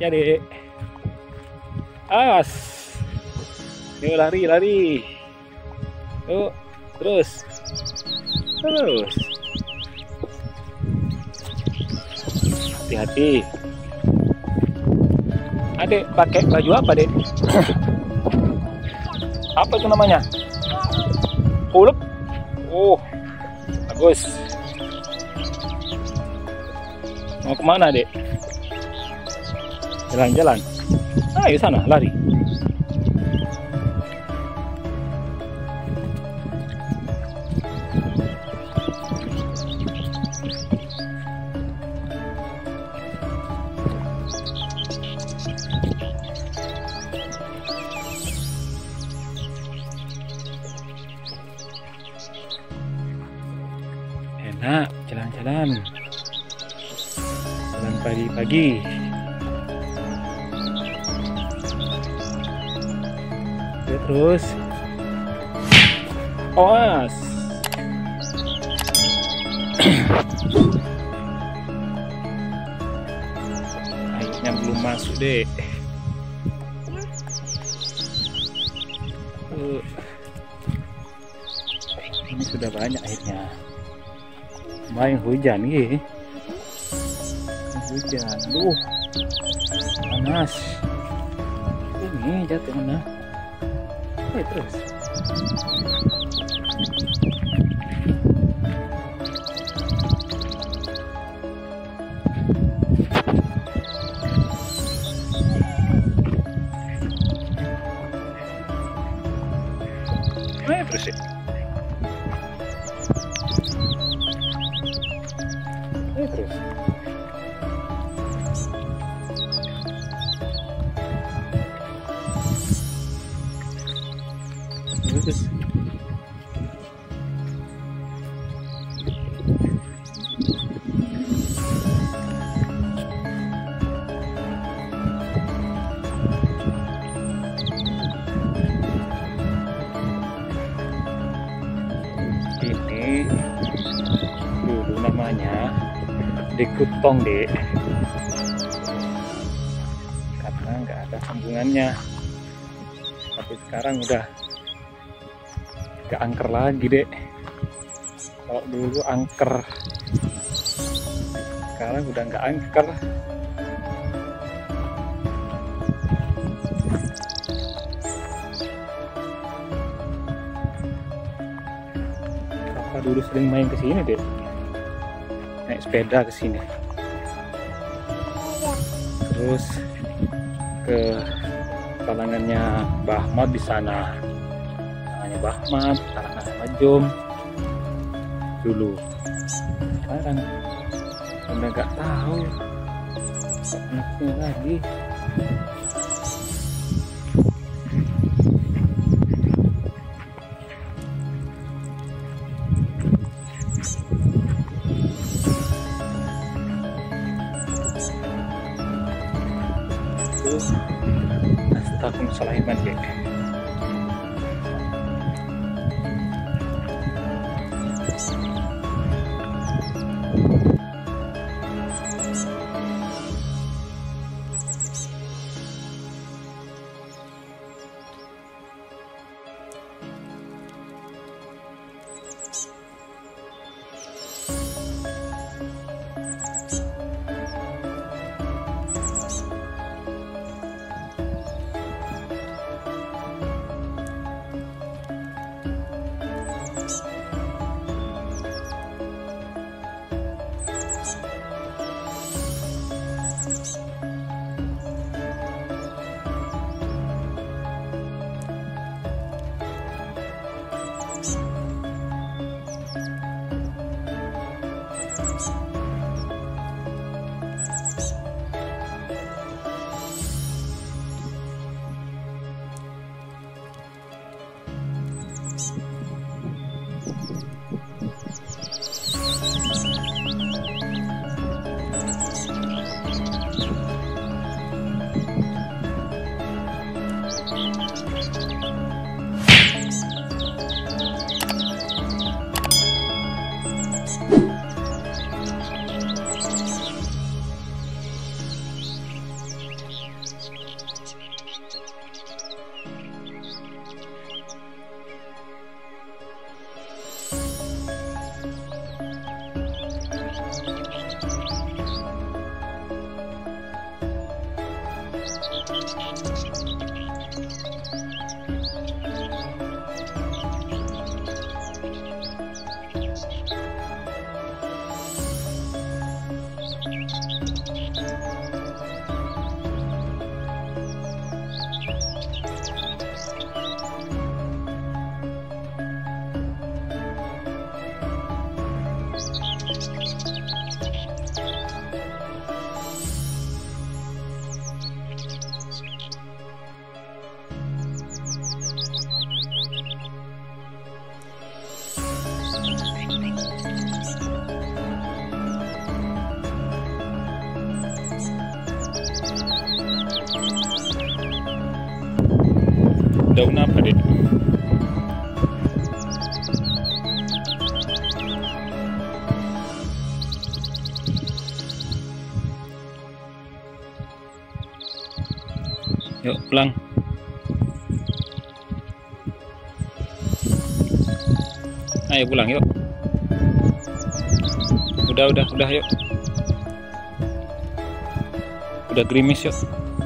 Ya dek. As. Yuk lari. Yuk terus. Hati-hati. Adek pakai baju apa dek? Apa itu namanya? Pulup. Oh, bagus. Mau kemana dek? Jalan-jalan. Ayo sana lari. Enak jalan-jalan. Jalan pagi-pagi. Terus awas. Airnya belum masuk deh. Ini sudah banyak airnya. Main hujan nih. Hujan. Aduh. Panas. Ini jatuh mana? Terus. Terus ya. Terus. Terus. Ini dulu namanya Dekutong dek, karena nggak ada sambungannya. Tapi sekarang udah gak angker lagi dek. Kalau dulu angker, sekarang udah nggak angker. Papa dulu sering main ke sini dek, naik sepeda ke sini. Terus ke kalangannya Bahmat di sana. Bahmat, kalangan sama Jom dulu. Sekarang udah nggak tahu anaknya lagi. Terus Astagfirullahaladzim deh. Daun apa, Dek? Yuk pulang. Ayo pulang yuk. Udah yuk. Udah gerimis yuk.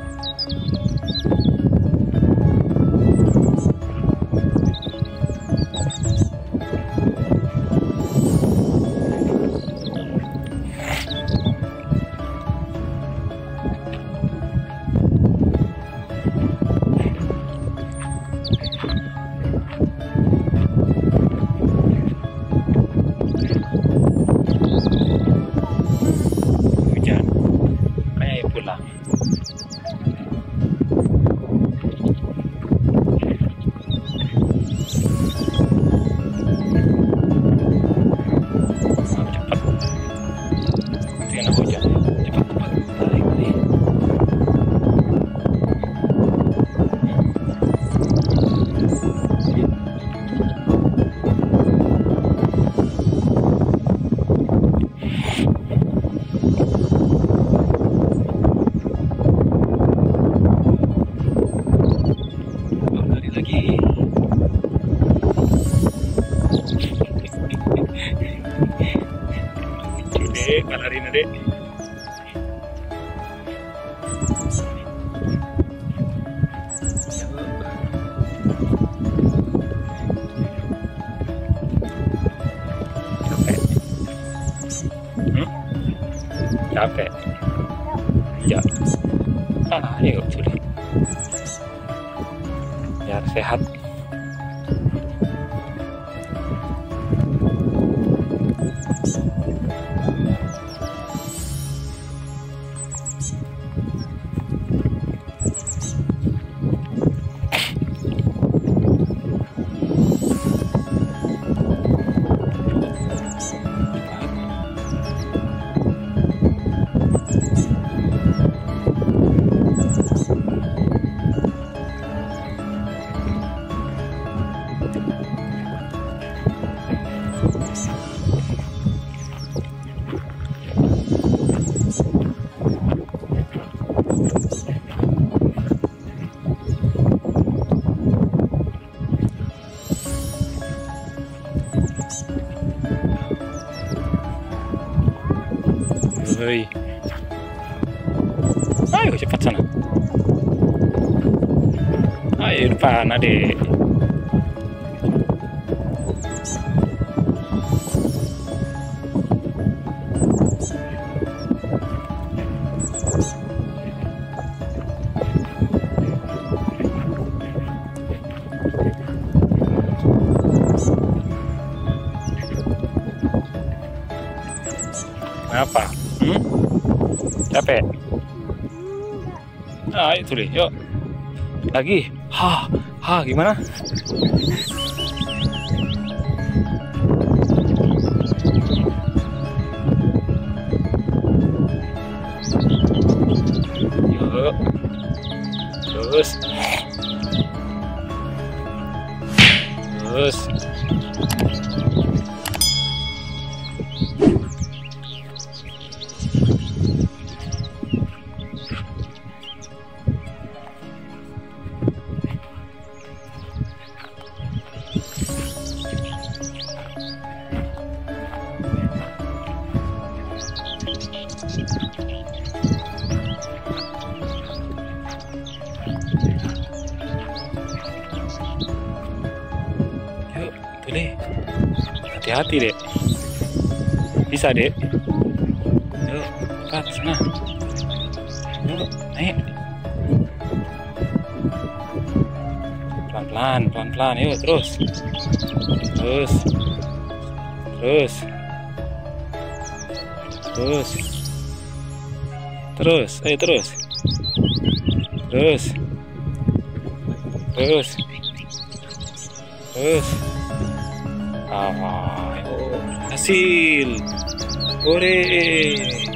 Hujan. Kayak pulang. Lari Dek. Capek? Ya. Ayo Juli. Biar sehat. Hei. Ayo cepat sana. Ayo depan Adik. Kenapa? Capek? Ayo tuh, yuk. Lagi. Gimana? Yuk. Terus. Dek. Hati-hati, Dek. Bisa, Dek. Yuk, angkat sana. Yuk, naik. Pelan-pelan, pelan-pelan. Yuk, terus. Terus. Terus. Terus. Terus. Ayo, terus. Terus. Terus. Terus. Hasil. Hore.